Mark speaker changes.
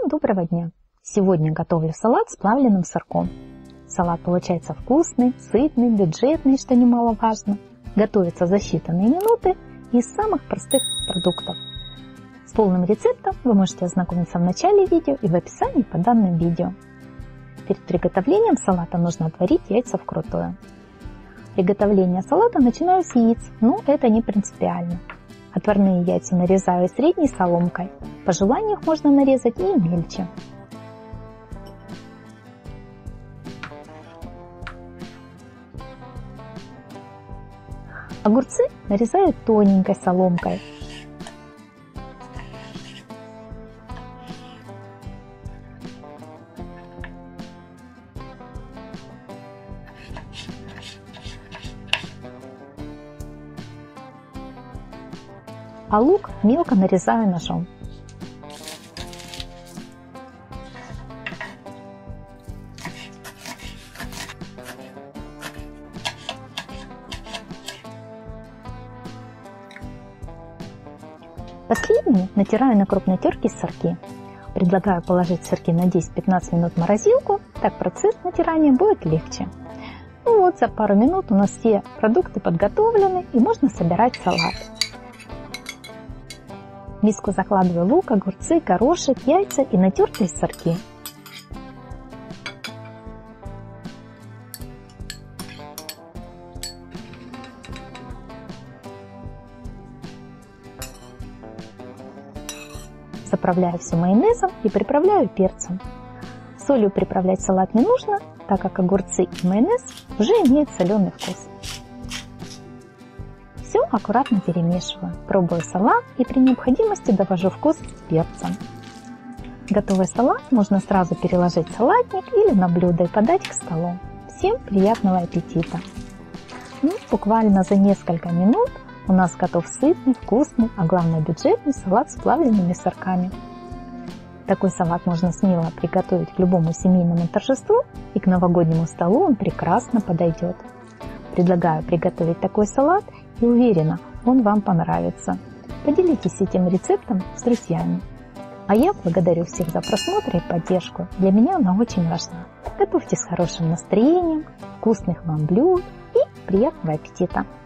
Speaker 1: доброго дня! Сегодня готовлю салат с плавленным сырком. Салат получается вкусный, сытный, бюджетный, что немаловажно. Готовится за считанные минуты из самых простых продуктов. С полным рецептом вы можете ознакомиться в начале видео и в описании под данным видео. Перед приготовлением салата нужно отварить яйца вкрутую. Приготовление салата начинаю с яиц, но это не принципиально. Отварные яйца нарезаю средней соломкой. По желанию их можно нарезать и мельче. Огурцы нарезаю тоненькой соломкой. А лук мелко нарезаю ножом. Последними натираю на крупной терке сырки. Предлагаю положить сырки на 10-15 минут в морозилку, так процесс натирания будет легче. Ну вот, за пару минут у нас все продукты подготовлены и можно собирать салат. В миску закладываю лук, огурцы, горошек, яйца и натертые сырки. Заправляю все майонезом и приправляю перцем. Солью приправлять салат не нужно, так как огурцы и майонез уже имеют соленый вкус. Все аккуратно перемешиваю, пробую салат и при необходимости довожу вкус с перцем. Готовый салат можно сразу переложить в салатник или на блюдо и подать к столу. Всем приятного аппетита! Буквально за несколько минут у нас готов сытный, вкусный, а главное бюджетный салат с плавленными сырками. Такой салат можно смело приготовить к любому семейному торжеству, и к новогоднему столу он прекрасно подойдет. Предлагаю приготовить такой салат и уверена, он вам понравится. Поделитесь этим рецептом с друзьями. А я благодарю всех за просмотр и поддержку. Для меня она очень важна. Готовьте с хорошим настроением, вкусных вам блюд и приятного аппетита!